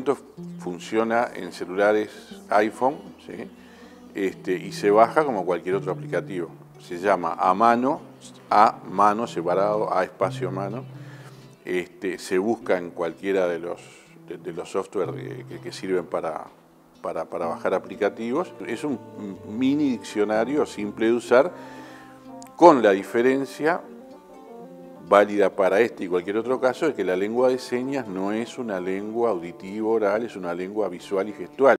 momento funciona en celulares iPhone, ¿sí? Y se baja como cualquier otro aplicativo. Se llama A Mano separado, A espacio Mano. Se busca en cualquiera de los software que sirven para bajar aplicativos. Es un mini diccionario simple de usar, con la diferencia válida para este y cualquier otro caso de que la lengua de señas no es una lengua auditiva oral, es una lengua visual y gestual.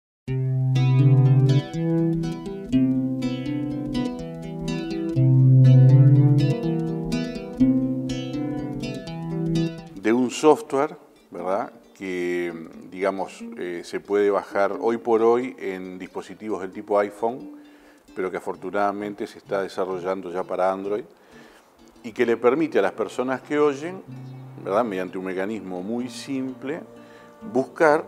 De un software, ¿verdad?, que digamos se puede bajar hoy por hoy en dispositivos del tipo iPhone, pero que afortunadamente se está desarrollando ya para Android, y que le permite a las personas que oyen, ¿verdad?, mediante un mecanismo muy simple, buscar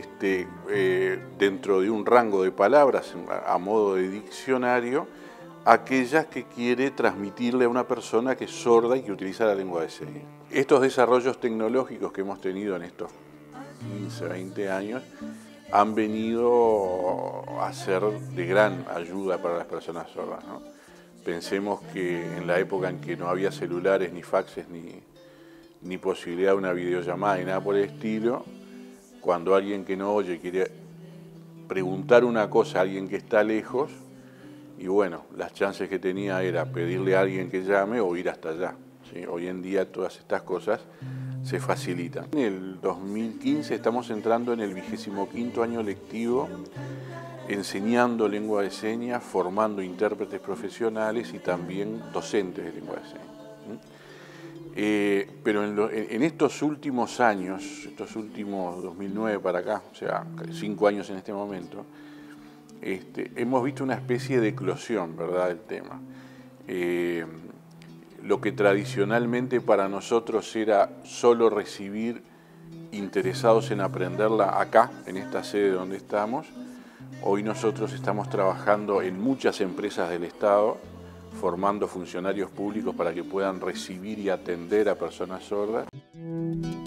dentro de un rango de palabras a modo de diccionario aquellas que quiere transmitirle a una persona que es sorda y que utiliza la lengua de señas. Estos desarrollos tecnológicos que hemos tenido en estos 15, 20 años han venido a ser de gran ayuda para las personas sordas, ¿no? Pensemos que en la época en que no había celulares, ni faxes, ni posibilidad de una videollamada, ni nada por el estilo, cuando alguien que no oye quiere preguntar una cosa a alguien que está lejos, y bueno, las chances que tenía era pedirle a alguien que llame o ir hasta allá, ¿sí? Hoy en día todas estas cosas se facilitan. En el 2015 estamos entrando en el 25º año lectivo, enseñando lengua de señas, formando intérpretes profesionales y también docentes de lengua de señas. Pero en estos últimos años, estos últimos 2009 para acá, o sea, 5 años en este momento, hemos visto una especie de eclosión, ¿verdad?, del tema. Lo que tradicionalmente para nosotros era solo recibir interesados en aprenderla acá, en esta sede donde estamos, hoy nosotros estamos trabajando en muchas empresas del Estado, formando funcionarios públicos para que puedan recibir y atender a personas sordas.